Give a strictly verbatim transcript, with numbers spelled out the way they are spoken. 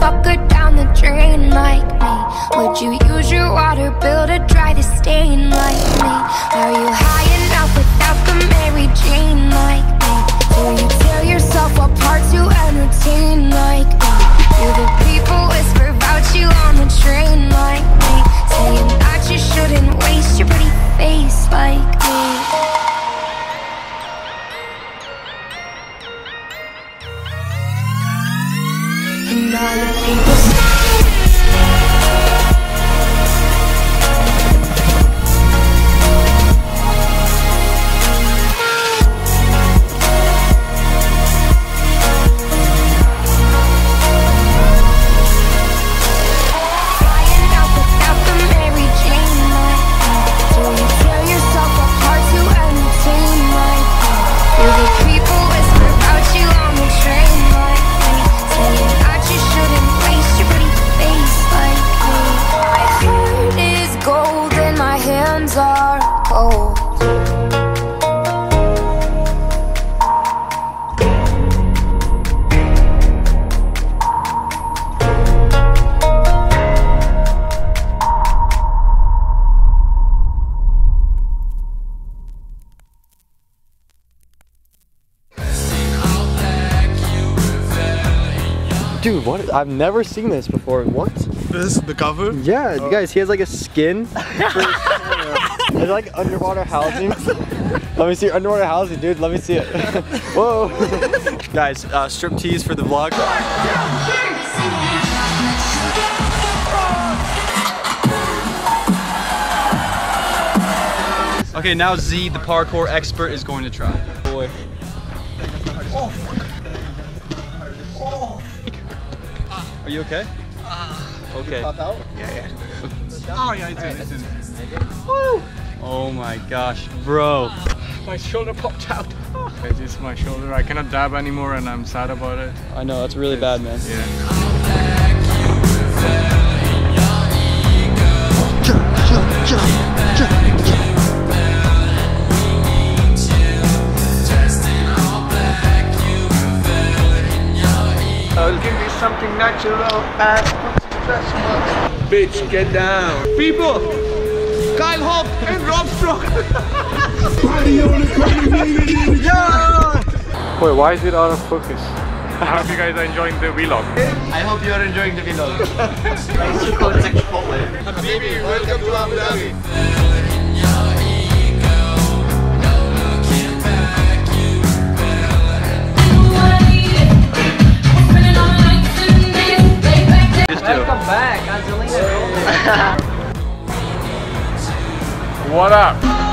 motherfucker down the drain like me? Would you use your water bill to dry the stain like me? Are you high enough without the Mary Jane like me? Do you tear yourself apart to entertain like me? Do the people whisper about you on the train like me? Saying that you shouldn't waste your pretty face like me. And all the people say Dude, what? I've never seen this before. What? This is the cover? Yeah, oh. guys, he has like a skin. For his, uh, it's like underwater housing. Let me see your underwater housing, dude. Let me see it. Whoa. Guys, uh, strip tease for the vlog. Okay, now Z, the parkour expert, is going to try. Boy. Oh. Are you okay? Uh, okay. Pop out? Yeah, yeah. Oh, yeah, it's in, it's in. Woo! Oh my gosh, bro. My shoulder popped out. It's just my shoulder. I cannot dab anymore and I'm sad about it. I know, that's really it's, bad, man. Yeah. I'll give you something natural and bitch, get down. People, Kyle Houck and Rob Strong. Yeah! Wait, why is it out of focus? I hope you guys are enjoying the vlog. I hope you are enjoying the vlog. Baby, welcome to Abu Dhabi. Welcome back, Angelina. What up?